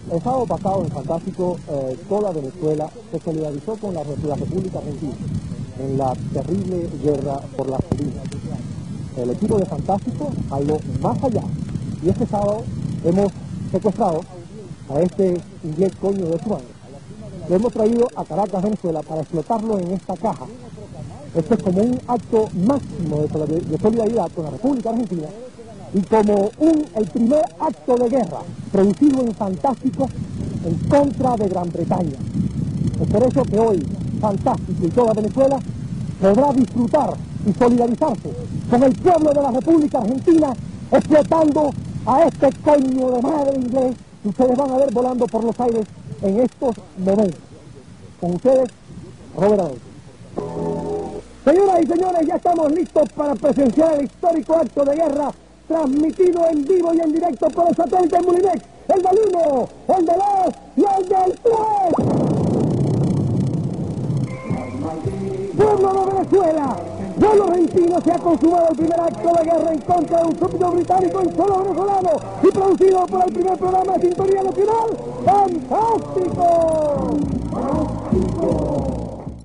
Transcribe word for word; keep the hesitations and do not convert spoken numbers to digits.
El sábado pasado en Fantástico, eh, toda Venezuela se solidarizó con la, la República Argentina en la terrible guerra por las Malvinas. El equipo de Fantástico ha ido más allá y este sábado hemos secuestrado a este inglés coño de su madre. Lo hemos traído a Caracas, Venezuela, para explotarlo en esta caja. Esto es como un acto máximo de solidaridad con la República Argentina y como un, el primer acto de guerra producido en Fantástico en contra de Gran Bretaña. Es por eso que hoy Fantástico y toda Venezuela podrá disfrutar y solidarizarse con el pueblo de la República Argentina explotando a este coño de madre inglés que ustedes van a ver volando por los aires en estos momentos. Con ustedes, Robert Adolfo. Señoras y señores, ya estamos listos para presenciar el histórico acto de guerra transmitido en vivo y en directo por el satélite Mulinex, el del uno, el del dos y el del tres. Pueblo de Venezuela, pueblo argentino, se ha consumado el primer acto de guerra en contra de un súbdito británico en suelo venezolano y producido por el primer programa de Sintonía Nacional, ¡Fantástico! ¡Fantástico!